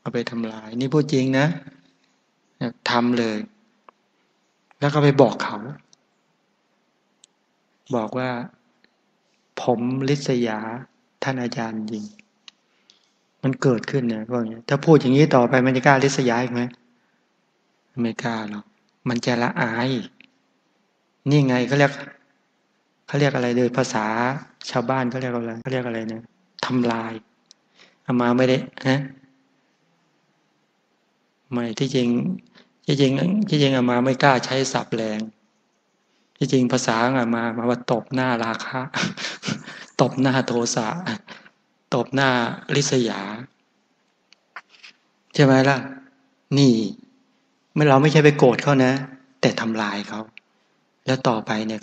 เอาไปทำลายนี่พูดจริงนะทำเลยแล้วก็ไปบอกเขาบอกว่าผมริษยาท่านอาจารย์จริงมันเกิดขึ้นเนี่ยพวกนี้ถ้าพูดอย่างนี้ต่อไปมันจะกล้าริษยาอีกไหมไม่กล้าหรอกมันจะละอายนี่ไงเขาเรียกอะไรโดยภาษาชาวบ้านเขาเรียกอะไรเขาเรียกอะไรเนี่ยทำลายอามาไม่ได้ฮะไม่ที่จริงอามาไม่กล้าใช้ศัพท์แรงที่จริงภาษาอามาว่าตบหน้าราคะตบหน้าโทสะตบหน้าริษยาใช่ไหมล่ะนี่เมื่อเราไม่ใช่ไปโกรธเขานะแต่ทำลายเขาแล้วต่อไปเนี่ย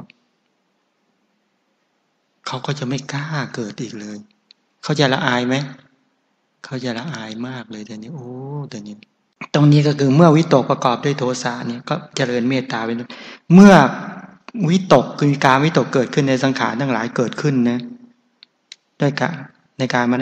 เขาก็จะไม่กล้าเกิดอีกเลยเขาจะละอายไหมเขาจะละอายมากเลยแต่นี้โอ้แต่นี้ตรงนี้ก็คือเมื่อวิตกประกอบด้วยโทสะเนี่ยก็เจริญเมตตาไปด้วยเมื่อวิตกคือการวิตกเกิดขึ้นในสังขารทั้งหลายเกิดขึ้นนะด้วยการในการมา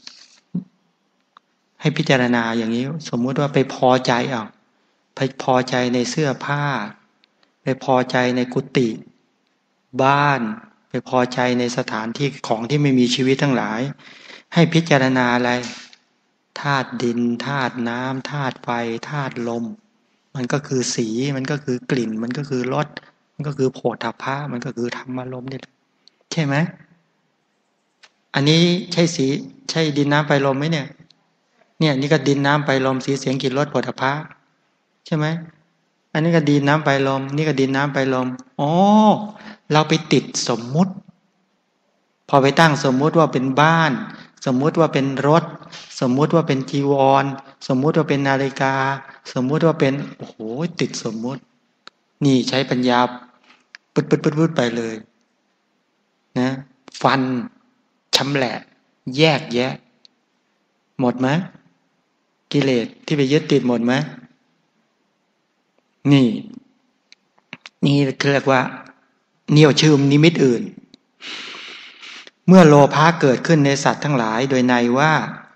ให้พิจารณาอย่างนี้สมมุติว่าไปพอใจไปพอใจในเสื้อผ้าไปพอใจในกุฏิบ้านไปพอใจในสถานที่ของที่ไม่มีชีวิตทั้งหลายให้พิจารณาอะไรธาตุดินธาตุน้ำธาตุไฟธาตุลมมันก็คือสีมันก็คือกลิ่นมันก็คือรสมันก็คือโผฏฐัพพะมันก็คือธรรมารมณ์นี่ใช่ไหมอันนี้ใช่สีใช่ดินน้ำไฟลมไหมเนี่ยนี่ก็ดินน้ำไฟลมสีเสียงกลิ่นรสโผฏฐัพพะใช่ไหมอันนี้ก็ดินน้ำไฟลมนี่ก็ดินน้ำไฟลมอ๋อเราไปติดสมมุติพอไปตั้งสมมุติว่าเป็นบ้านสมมุติว่าเป็นรถสมมุติว่าเป็นจีวรสมมุติว่าเป็นนาฬิกาสมมุติว่าเป็นโอ้โหติดสมมุตินี่ใช้ปัญญาปึ๊ดไปเลยนะฟันชำแหละแยกแยะหมดไหมกิเลสที่ไปยึดติดหมดไหมนี่นี่เรียกว่าเนี่ยวชื่มนิมิตอื่นเมื่อโลภะเกิดขึ้นในสัตว์ทั้งหลายโดยในว่า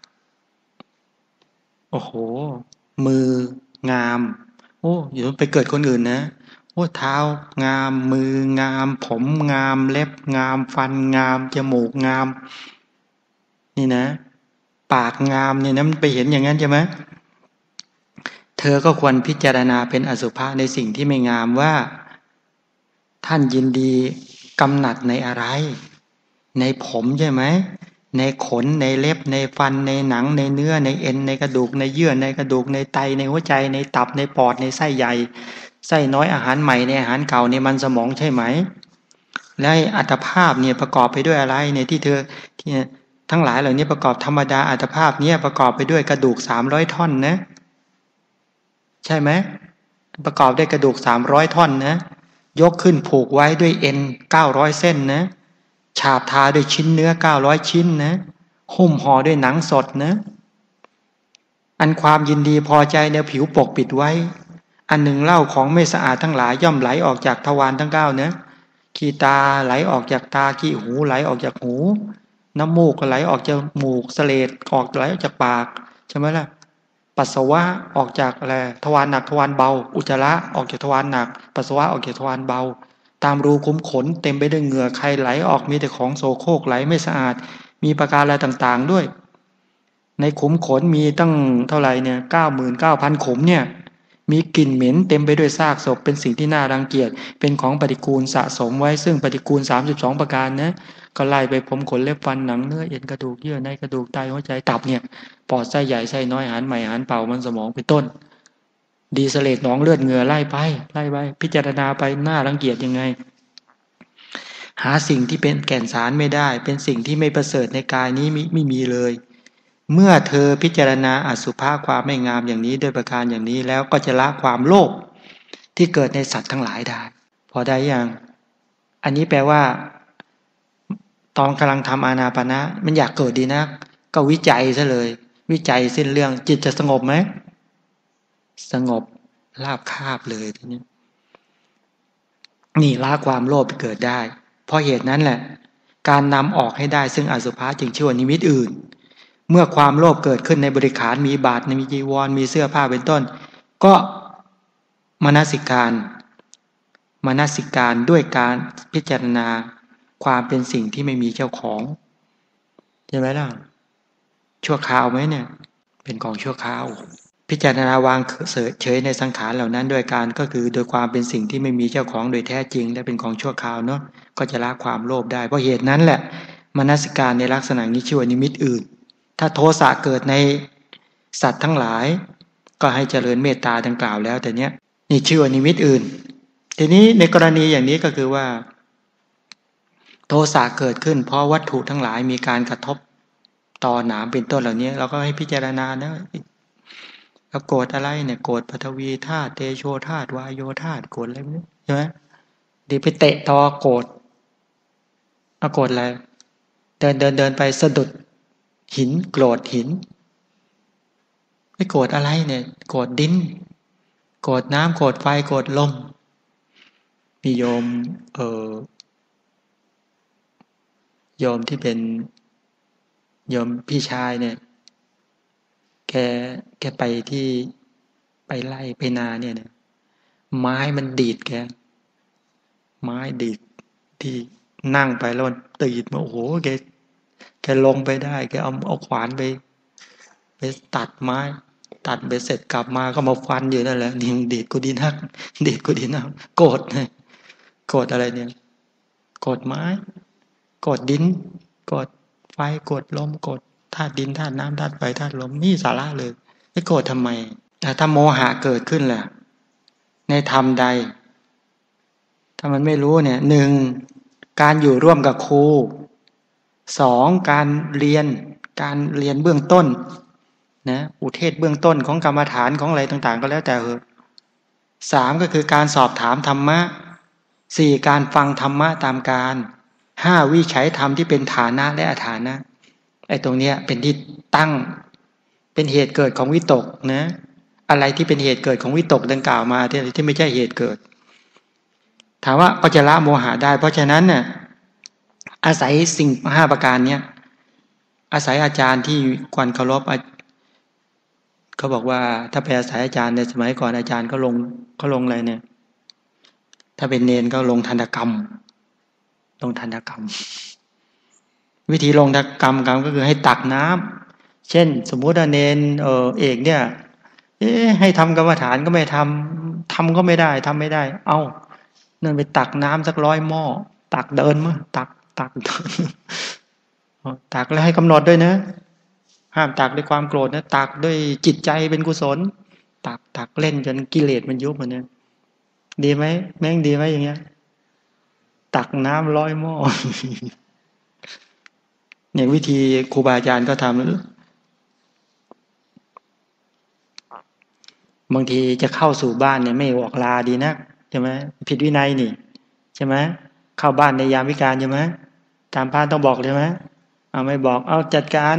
โอ้โหมืองามโอ้อยู่ไปเกิดคนอื่นนะโอ้เท้างามมืองามผมงามเล็บงามฟันงามจมูกงามนี่นะปากงามเนี่ยนะมันไปเห็นอย่างนั้นใช่ไหมเธอก็ควรพิจารณาเป็นอสุภะในสิ่งที่ไม่งามว่าท่านยินดีกำหนัดในอะไรในผมใช่ไหมในขนในเล็บในฟันในหนังในเนื้อในเอ็นในกระดูกในเยื่อในกระดูกในไตในหัวใจในตับในปอดในไส้ใหญ่ไส้น้อยอาหารใหม่ในอาหารเก่าในมันสมองใช่ไหมและอัตภาพเนี่ยประกอบไปด้วยอะไรเนี่ยที่เธอที่ทั้งหลายเหล่านี้ประกอบธรรมดาอัตภาพเนี่ยประกอบไปด้วยกระดูก300ท่อนนะใช่ไหมประกอบด้วยกระดูก300ท่อนนะยกขึ้นผูกไว้ด้วยเอ็น900เส้นนะฉาบทาด้วยชิ้นเนื้อ900ชิ้นนะหุ้มห่อด้วยหนังสดนะอันความยินดีพอใจในผิวปกปิดไว้อันหนึ่งเล่าของไม่สะอาดทั้งหลายย่อมไหลออกจากทวารทั้ง9นะขี้ตาไหลออกจากตาขี้หูไหลออกจากหูน้ำมูกก็ไหลออกจากมูกเสลดออกไหลออกจากปากใช่ไหมล่ะปัสสาวะออกจากอะไรทวารหนักทวารเบาอุจจาระออกจากทวารหนักปัสสาวะออกจากทวารเบาตามรูขุมขนเต็มไปด้วยเหงื่อใครไหลออกมีแต่ของโสโครกไหลไม่สะอาดมีประการอะไรต่างๆด้วยในขุมขนมีตั้งเท่าไหร่เนี่ย99,000ขุมเนี่ยมีกลิ่นเหม็นเต็มไปด้วยซากศพเป็นสิ่งที่น่ารังเกียจเป็นของปฏิกูลสะสมไว้ซึ่งปฏิกูล32ประการนะก็ไล่ไปผมขนเล็บฟันหนังเนื้อเอ็นกระดูกเยื่อในกระดูกไตหัวใจตับเนี่ยปอดไส้ใหญ่ไส้น้อยอาหารใหม่อาหารเป่ามันสมองเป็นต้นดีเสเลดหนองเลือดเหงื่อไล่ไปพิจารณาไปน่ารังเกียจยังไงหาสิ่งที่เป็นแก่นสารไม่ได้เป็นสิ่งที่ไม่ประเสริฐในกายนี้ไม่มีเลยเมื่อเธอพิจารณาอสุภะความไม่งามอย่างนี้ด้วยประการอย่างนี้แล้วก็จะละความโลภที่เกิดในสัตว์ทั้งหลายได้พอได้ยังอันนี้แปลว่าตอนกำลังทำอานาปนะมันอยากเกิดดีนะก็วิจัยซะเลยวิจัยสิ้นเรื่องจิตจะสงบไหมสงบราบคาบเลยทีนี้นี่ละความโลภเกิดได้เพราะเหตุนั้นแหละการนำออกให้ได้ซึ่งอสุภะจึงชื่อว่านิมิตอื่นเมื่อความโลภเกิดขึ้นในบริขารมีบาทมีจีวรมีเสื้อผ้าเป็นต้นก็มนสิการด้วยการพิจารณาความเป็นสิ่งที่ไม่มีเจ้าของใช่ไหมล่ะชั่วคราวไหมเนี่ยเป็นของชั่วคราวพิจารณาวางเฉยในสังขารเหล่านั้นด้วยการก็คือโดยความเป็นสิ่งที่ไม่มีเจ้าของโดยแท้จริงและเป็นของชั่วคราวเนาะก็จะละความโลภได้เพราะเหตุนั้นแหละมนสิการในลักษณะนี้ชื่อว่านิมิตอื่นถ้าโทสะเกิดในสัตว์ทั้งหลายก็ให้เจริญเมตตาดังกล่าวแล้วแต่เนี้ยนี่ชื่อว่านิมิตอื่นทีนี้ในกรณีอย่างนี้ก็คือว่าโทสะเกิดขึ้นเพราะวัตถุทั้งหลายมีการกระทบต่อหนามเป็นต้นเหล่านี้เราก็ให้พิจารณานะเราโกรธอะไรเนี่ยโกรธปฐวีธาตุเตโชธาตุวายโยธาตุโกรธอะไรไม่ใช่ไหมดีไปเตะตอโกรธเอาโกรธอะไรเดินไปสะดุดหินโกรธหินไม่โกรธอะไรเนี่ยโกรธดินโกรธน้ำโกรธไฟโกรธลมมีโยมโยมที่เป็นโยมพี่ชายเนี่ยแกไปที่ไปไล่ไปนาเนี่ยนะไม้มันดีดไม้ดีดที่นั่งไปแล้วมันตีดมาโอ้โหแกลงไปได้แกเอาขวานไปตัดไม้ตัดไปเสร็จกลับมาก็มาฟันอยู่นั่นแหละนี่ดีดกูดีนักดีดกูดีนักโกรธเลยโกรธอะไรเนี่ยโกรธไม้โกรธดินโกรธไฟโกรธลมโกรธธาตุดินธาตุน้ำธาตุไฟธาตุลมนี่สาระเลยไม่โกรธทำไมแต่ถ้าโมหะเกิดขึ้นแหละในธรรมใดถ้ามันไม่รู้เนี่ยหนึ่งการอยู่ร่วมกับครูสองการเรียนเบื้องต้นนะอุเทศเบื้องต้นของกรรมฐานของอะไรต่างๆก็แล้วแต่สามก็คือการสอบถามธรรมะสี่การฟังธรรมะตามการห้าวิจัยธรรมที่เป็นฐานะและอฐานะไอ้ตรงเนี้ยเป็นที่ตั้งเป็นเหตุเกิดของวิตกนะอะไรที่เป็นเหตุเกิดของวิตกดังกล่าวมาที่ไม่ใช่เหตุเกิดถามว่าก็จะละโมหะได้เพราะฉะนั้นเนี่ยอาศัยสิ่งห้าประการเนี้ยอาศัยอาจารย์ที่ควรเคารพเขาบอกว่าถ้าไปอาศัยอาจารย์ในสมัยก่อนอาจารย์ก็ลงอะไรเนี่ยถ้าเป็นเนนก็ลงทันตกรรมวิธีลงทันตกรรมก็คือให้ตักน้ำเช่นสมมุติว่าเนนเอกเนี่ยให้ทำกรรมฐานก็ไม่ทำก็ไม่ได้ทำไม่ได้เอ้านั่นไปตักน้ำสัก100 หม้อตักเดินมั้ยตักเดินตักแล้วให้กำหนดด้วยนะห้ามตักด้วยความโกรธนะตักด้วยจิตใจเป็นกุศลตักเล่นจนกิเลสมันยุบมันเนี่ยดีไหมแม่งดีไหมอย่างเงี้ยตักน้ำ100 หม้อเนี่ยวิธีครูบาอาจารย์ก็ทำบางทีจะเข้าสู่บ้านเนี่ยไม่ออกลาดีนักใช่ไหมผิดวินัยนี่ใช่ไหมเข้าบ้านในยามวิกาลใช่ไหมตามพระต้องบอกใช่ไหมเอาไม่บอกเอาจัดการ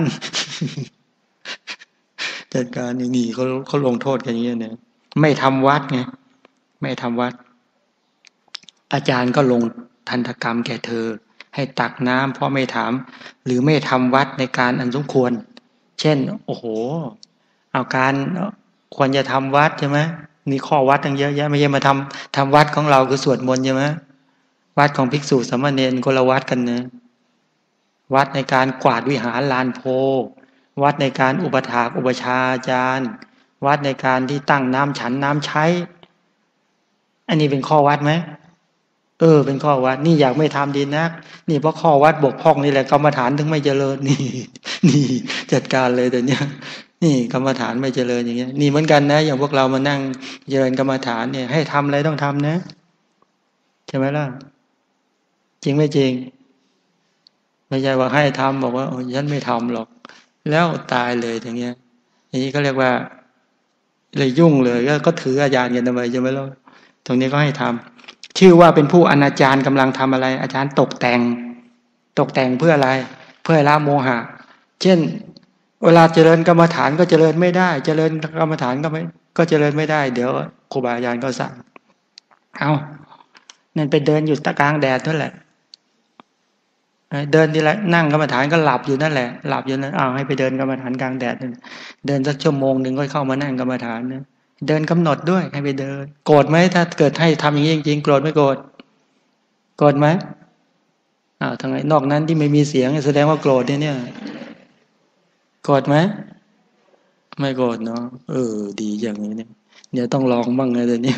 นี่เขาลงโทษกันอย่างนี้เนี่ยไม่ทำวัดไงไม่ทำวัดอาจารย์ก็ลงทันตกรรมแก่เธอให้ตักน้ำเพราะไม่ถามหรือไม่ทำวัดในการอันสมควรเช่นโอ้โหเอาการควรจะทำวัดใช่ไหมมีข้อวัดตั้งเยอะแยะไม่ใช่มาทำวัดของเราคือสวดมนต์ใช่ไหมวัดของภิกษุสามเณรคนละวัดกันนะวัดในการกวาดวิหารลานโพวัดในการอุปถากอุปชาอาจารย์วัดในการที่ตั้งน้ำฉันน้ำใช้อันนี้เป็นข้อวัดไหมเป็นข้อวัดนี่อยากไม่ทำดีนักนี่เพราะข้อวัดบกพร่องนี่แหละกรรมฐานถึงไม่เจริญนี่จัดการเลยแต่เนี้ยนี่กรรมฐานไม่เจริญอย่างเงี้ยนี่เหมือนกันนะอย่างพวกเรามานั่งเจริญกรรมฐานเนี่ยให้ทำอะไรต้องทำนะใช่ไหมล่ะจริงไม่จริงไม่ใช่ว่าให้ทำบอกว่าฉันไม่ทำหรอกแล้วตายเลยอย่างเงี้ยอย่างนี้ก็เรียกว่าเลยยุ่งเลยก็ถืออาจารย์กันทำไมใช่ไหมล่ะตรงนี้ก็ให้ทำชื่อว่าเป็นผู้อนาจารกำลังทำอะไรอาจารย์ตกแต่งเพื่ออะไรเพื่อละโมหะเช่นเวลาเจริญกรรมฐานก็เจริญไม่ได้เจริญกรรมฐานก็เจริญไม่ได้เดี๋ยวครูบาอาจารย์ก็สั่งเอานั่นไปเดินอยู่ตะกลางแดดนั่นแหละเดินทีละนั่งกรรมฐานก็หลับอยู่นั่นแหละหลับอยู่นั่นให้ไปเดินกรรมฐานกลางแดดเดินสักชั่วโมงหนึ่งก็เข้ามานั่งกรรมฐานนะเดินกำหนดด้วยให้ไปเดินโกรธไหมถ้าเกิดให้ทำอย่างนี้จริงๆโกรธไม่โกรธโกรธไหมทางไหนนอกนั้นที่ไม่มีเสียงแสดงว่าโกรธเนี่ยโกรธไหมไม่โกรธเนาะดีอย่างนี้เนี่ยเดี๋ยวต้องลองบ้างเลยเดี๋ยวนี้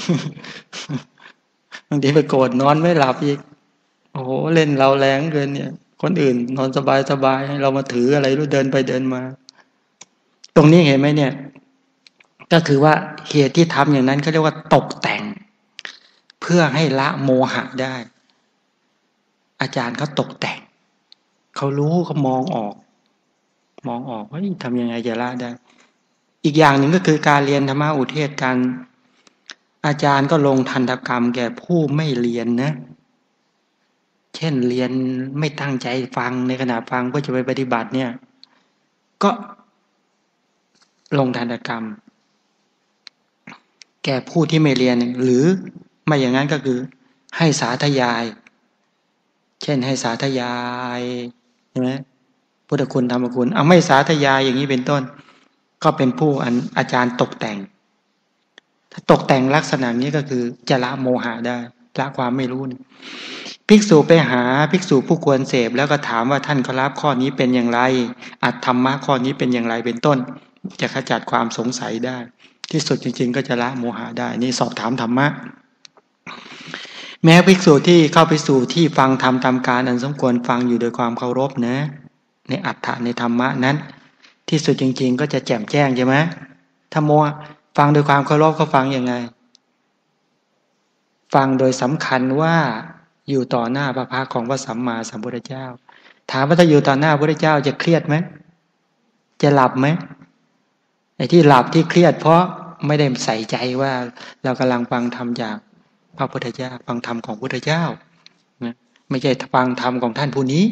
บางทีไปโกรธนอนไม่หลับอีกโอ้โหเล่นเราแรงเกินเนี่ยคนอื่นนอนสบายสบายให้เรามาถืออะไรรู้เดินไปเดินมาตรงนี้เห็นไหมเนี่ยก็คือว่าเหตุที่ทำอย่างนั้นเขาเรียกว่าตกแต่งเพื่อให้ละโมหะได้อาจารย์เขาตกแต่งเขารู้เขามองออกว่าทำยังไงจะละได้อีกอย่างหนึ่งก็คือการเรียนธรรมะอุเทศการอาจารย์ก็ลงทันตกรรมแก่ผู้ไม่เรียนนะเช่นเรียนไม่ตั้งใจฟังในขณะฟังเพื่อจะไปปฏิบัติเนี่ยก็ลงทันตกรรมแก่ผู้ที่ไม่เรียนหรือไม่อย่างนั้นก็คือให้สาธยายเช่นให้สาธยายใช่ไหมพุทธคุณธรรมคุณไม่สาธยายอย่างนี้เป็นต้นก็เป็นผู้อาจารย์ตกแต่งถ้าตกแต่งลักษณะนี้ก็คือจะละโมหะได้ละความไม่รู้นี่ภิกษุไปหาภิกษุผู้ควรเสพแล้วก็ถามว่าท่านขอรับข้อนี้เป็นอย่างไรอัตธรรมะข้อนี้เป็นอย่างไรเป็นต้นจะขจัดความสงสัยได้ที่สุดจริงๆก็จะละโมหะได้นี่สอบถามธรรมะแม้ภิกษุที่เข้าไปสู่ที่ฟังธรรมตามการอันสมควรฟังอยู่โดยความเคารพนะในอัตถะในธรรมะนั้นที่สุดจริงๆก็จะแจ่มแจ้งใช่ไหมถ้าโมฟังโดยความเคารพก็ฟังยังไงฟังโดยสำคัญว่าอยู่ต่อหน้าพระพักตร์ของพระสัมมาสัมพุทธเจ้าถามว่าถ้าอยู่ต่อหน้าพระพุทธเจ้าจะเครียดไหมจะหลับไหมไอ้ที่หลับที่เครียดเพราะไม่ได้ใส่ใจว่าเรากำลังฟังธรรมจากพระพุทธเจ้าฟังธรรมของพระพุทธเจ้านะไม่ใช่ฟังธรรมของท่านผู้นี้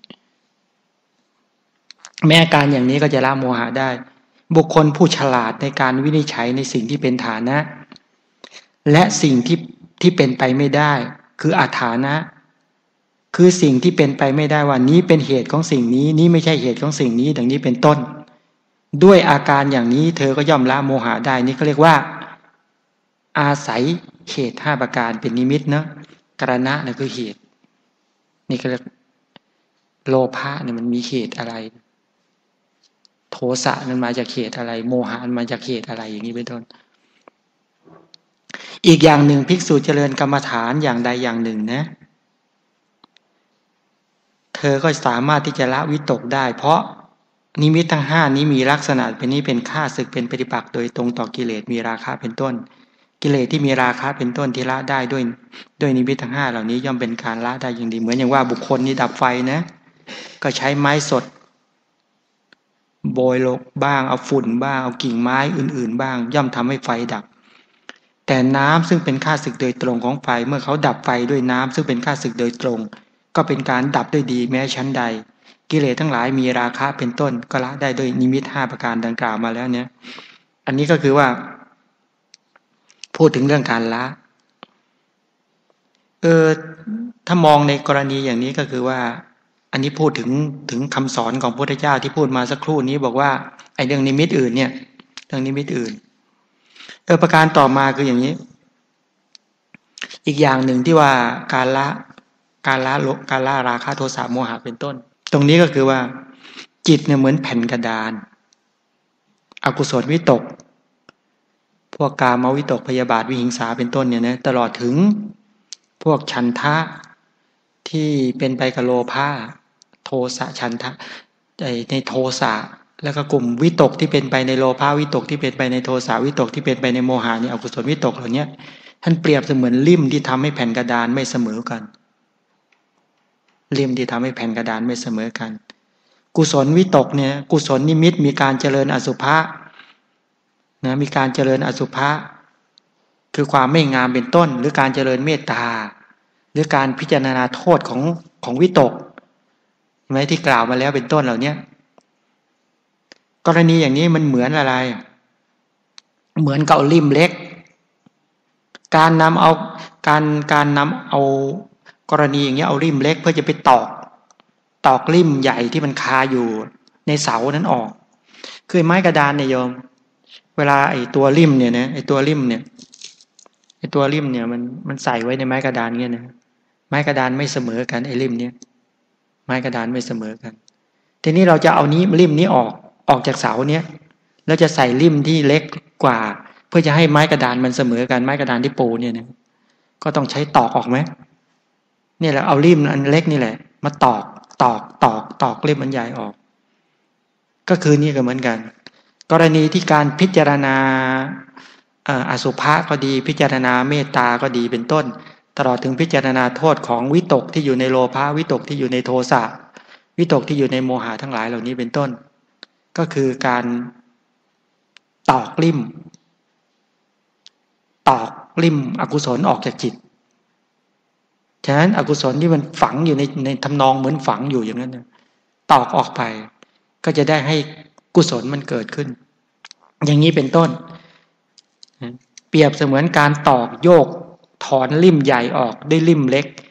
แม้การอย่างนี้ก็จะละโมหะได้บุคคลผู้ฉลาดในการวินิจฉัยในสิ่งที่เป็นฐานะและสิ่งที่เป็นไปไม่ได้คืออาถานะคือสิ่งที่เป็นไปไม่ได้ว่านี้เป็นเหตุของสิ่งนี้นี้ไม่ใช่เหตุของสิ่งนี้ดังนี้เป็นต้นด้วยอาการอย่างนี้เธอก็ย่อมละโมหะได้นี่เขาเรียกว่าอาศัยเหตุ5ประการเป็นนิมิตเนาะกรณะนั่นคือเหตุนี่ก็เรียกโลภะเนี่ยมันมีเหตุอะไรโทสะมันมาจากเหตุอะไรโมหะมันมาจากเหตุอะไรอย่างนี้เป็นต้นอีกอย่างหนึ่งภิกษุเจริญกรรมฐานอย่างใดอย่างหนึ่งนะเธอก็สามารถที่จะละวิตกได้เพราะนิมิตทั้ง5นี้มีลักษณะเป็นนี้เป็นข้าศึกเป็นปฏิปักษ์โดยตรงต่อกิเลสมีราคะเป็นต้นกิเลสที่มีราคะเป็นต้นที่ละได้ด้วยนิมิตทั้ง5เหล่านี้ย่อมเป็นการละได้อย่างดีเหมือนอย่างว่าบุคคลนี้ดับไฟนะก็ใช้ไม้สดโบยลงบ้างเอาฝุ่นบ้างเอากิ่งไม้อื่นๆบ้างย่อมทำให้ไฟดับแต่น้ำซึ่งเป็นข้าศึกโดยตรงของไฟเมื่อเขาดับไฟด้วยน้ำซึ่งเป็นข้าศึกโดยตรงก็เป็นการดับด้วยดีแม้ชั้นใดกิเลสทั้งหลายมีราคะเป็นต้นก็ละได้ด้วยนิมิต5ประการดังกล่าวมาแล้วเนี่ยอันนี้ก็คือว่าพูดถึงเรื่องการละถ้ามองในกรณีอย่างนี้ก็คือว่าอันนี้พูดถึงคำสอนของพระพุทธเจ้าที่พูดมาสักครู่นี้บอกว่าไอ้เรื่องนิมิตอื่นเนี่ยเรื่องนิมิตอื่นประการต่อมาคืออย่างนี้อีกอย่างหนึ่งที่ว่าการละราคะโทสะโมหะเป็นต้นตรงนี้ก็คือว่าจิตเนี่ยเหมือนแผ่นกระดานอกุศลวิตกพวกกามวิตกพยาบาทวิหิงสาเป็นต้นเนี่ยนะตลอดถึงพวกฉันทะที่เป็นไปกับโลภะโทสะฉันทะในโทสะแล้วก็กลุ่มวิตกที่เป็นไปในโลภะวิตกที่เป็นไปในโทสะวิตกที่เป็นไปในโมหะนี่อกุศลวิตกเหล่านี้ท่านเปรียบเสมือนลิ่มที่ทำให้แผ่นกระดานไม่เสมอกันลิ่มที่ทำให้แผ่นกระดานไม่เสมอกันกุศลวิตกเนี่ยกุศลนิมิตมีการเจริญอสุภะนะมีการเจริญอสุภะคือความไม่งามเป็นต้นหรือการเจริญเมตตาหรือการพิจารณาโทษของวิตกไหมที่กล่าวมาแล้วเป็นต้นเหล่านี้กรณีอย่างนี้มันเหมือนอะไรเหมือนกับลิ่มเล็กการนำเอากรณีอย่างนี้เอาลิ่มเล็กเพื่อจะไปตอกตอกลิ่มใหญ่ที่มันคาอยู่ในเสานั้นออกคือไม้กระดานเนี่ยโยมเวลาไอ้ตัวลิ่มเนี่ยนะไอ้ตัวลิ่มเนี่ยมันใส่ไว้ในไม้กระดานเงี้ยนะไม้กระดานไม่เสมอกันไอ้ลิ่มเนี่ยไม้กระดานไม่เสมอกันทีนี้เราจะเอานี้ลิ่มนี้ออกจากเสาเนี้ยแล้วจะใส่ลิ่มที่เล็กกว่าเพื่อจะให้ไม้กระดานมันเสมอกันไม้กระดานที่ปูเนี่ยนะก็ต้องใช้ตอกออกไหมเนี่ยแหละเอาลิ่มอันเล็กนี่แหละมาตอกลิ่มมันใหญ่ออกก็คือนี่ก็เหมือนกันกรณีที่การพิจารณาอสุภะก็ดีพิจารณาเมตตาก็ดีเป็นต้นตลอดถึงพิจารณาโทษของวิตกที่อยู่ในโลภะวิตกที่อยู่ในโทสะวิตกที่อยู่ในโมหะทั้งหลายเหล่านี้เป็นต้นก็คือการตอกลิ่มอกุศลออกจากจิตฉะนั้นอกุศลที่มันฝังอยู่ในทำนองเหมือนฝังอยู่อย่างนั้นนะตอกออกไปก็จะได้ให้กุศลมันเกิดขึ้นอย่างนี้เป็นต้นเปรียบเสมือนการตอกโยกถอนลิ่มใหญ่ออกด้วยลิ่มเล็ก